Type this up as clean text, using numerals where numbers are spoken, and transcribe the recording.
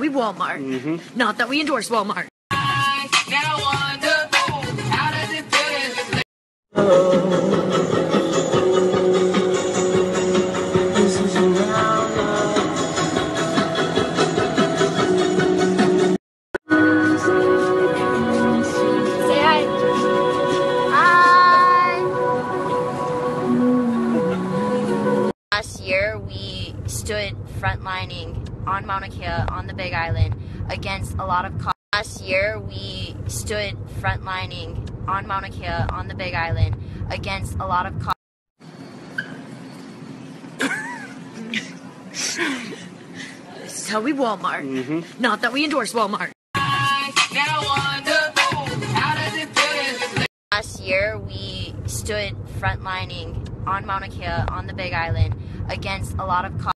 we Walmart. Not that we endorse Walmart. Now wonder, how does it feel? This is around Say hi. Last year, we stood frontlining on Mauna Kea on the Big Island against a lot of Last year, we stood frontlining on Mauna Kea on the Big Island against a lot of This is how we Walmart. Not that we endorse Walmart. Now wonder, how does it feel? Last year, we stood frontlining on Mauna Kea on the Big Island against a lot of